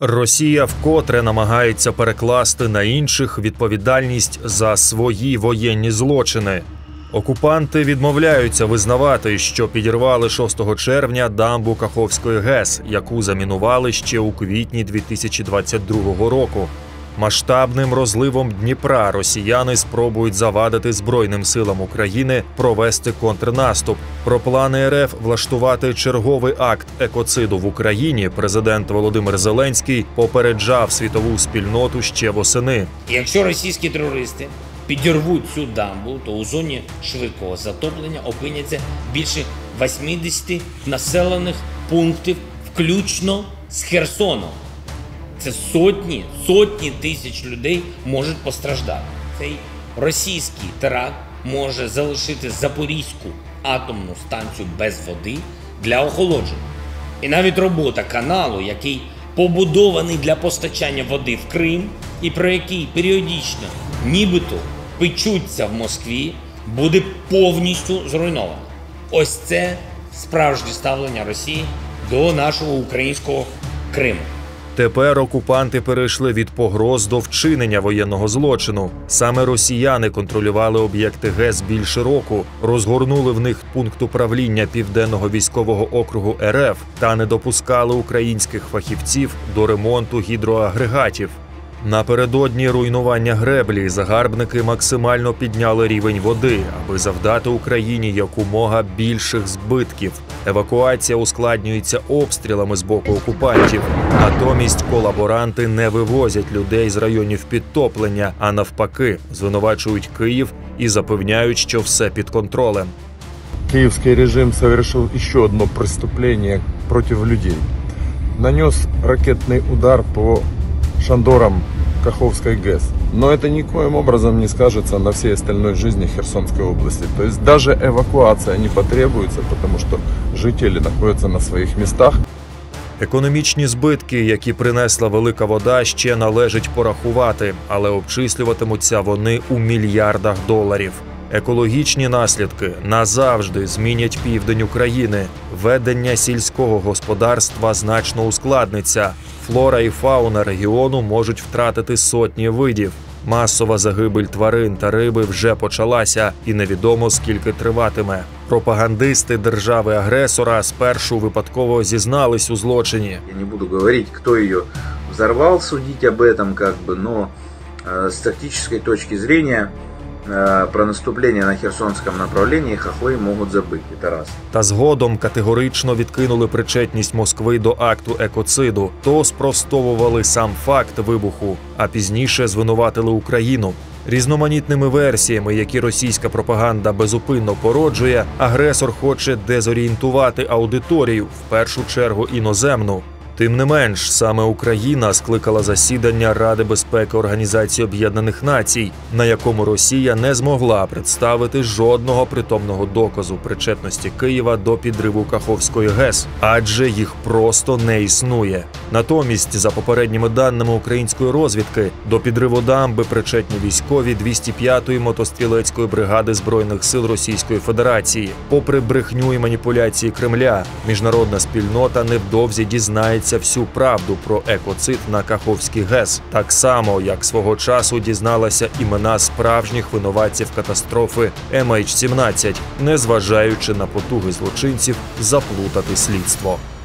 Росія вкотре намагається перекласти на інших відповідальність за свої воєнні злочини. Окупанти відмовляються визнавати, що підірвали 6 червня дамбу Каховської ГЕС, яку замінували ще у квітні 2022 року. Масштабним розливом Дніпра росіяни спробують завадити Збройним силам України провести контрнаступ. Про плани РФ влаштувати черговий акт екоциду в Україні президент Володимир Зеленський попереджав світову спільноту ще восени. Якщо російські терористи підірвуть цю дамбу, то у зоні швидкого затоплення опиняться більше 80 населених пунктів, включно з Херсоном. Це сотні тисяч людей можуть постраждати. Цей російський теракт може залишити Запорізьку атомну станцію без води для охолодження. І навіть робота каналу, який побудований для постачання води в Крим і про який періодично нібито печуться в Москві, буде повністю зруйнована. Ось це справжнє ставлення Росії до нашого українського Криму. Тепер окупанти перейшли від погроз до вчинення воєнного злочину. Саме росіяни контролювали об'єкти ГЕС більше року, розгорнули в них пункт управління Південного військового округу РФ та не допускали українських фахівців до ремонту гідроагрегатів. Напередодні руйнування греблі загарбники максимально підняли рівень води, аби завдати Україні якомога більших збитків. Евакуація ускладнюється обстрілами з боку окупантів. Натомість колаборанти не вивозять людей з районів підтоплення, а навпаки, звинувачують Київ і запевняють, що все під контролем. Киевский режим совершил еще одно преступление против людей. Нанес ракетный удар по шандорам Каховской ГЭС. Но это никоим образом не скажется на всей остальной жизни Херсонской области. То есть даже эвакуация не потребуется, потому что жители находятся на своих местах. Економічні збитки, які принесла велика вода, ще належить порахувати, але обчислюватимуться вони у мільярдах доларів. Екологічні наслідки назавжди змінять південь України. Ведення сільського господарства значно ускладниться. Флора і фауна регіону можуть втратити сотні видів. Масова загибель тварин та риби вже почалася і невідомо скільки триватиме. Пропагандисти держави-агресора спершу випадково зізнались у злочині. Я не буду говорити, хто її взорвав, судити об этом, но з тактичної точки зрения про наступлення на Херсонському направленні хохли можуть забити. Тарас. Та згодом категорично відкинули причетність Москви до акту екоциду, то спростовували сам факт вибуху, а пізніше звинуватили Україну. Різноманітними версіями, які російська пропаганда безупинно породжує, агресор хоче дезорієнтувати аудиторію, в першу чергу іноземну. Тим не менш, саме Україна скликала засідання Ради безпеки Організації Об'єднаних Націй, на якому Росія не змогла представити жодного притомного доказу причетності Києва до підриву Каховської ГЕС, адже їх просто не існує. Натомість, за попередніми даними української розвідки, до підриву дамби причетні військові 205-ї мотострілецької бригади Збройних сил Російської Федерації. Попри брехню і маніпуляції Кремля, міжнародна спільнота невдовзі дізнається всю правду про екоцид на Каховській ГЕС, так само, як свого часу дізналася імена справжніх винуватців катастрофи MH17, незважаючи на потуги злочинців заплутати слідство.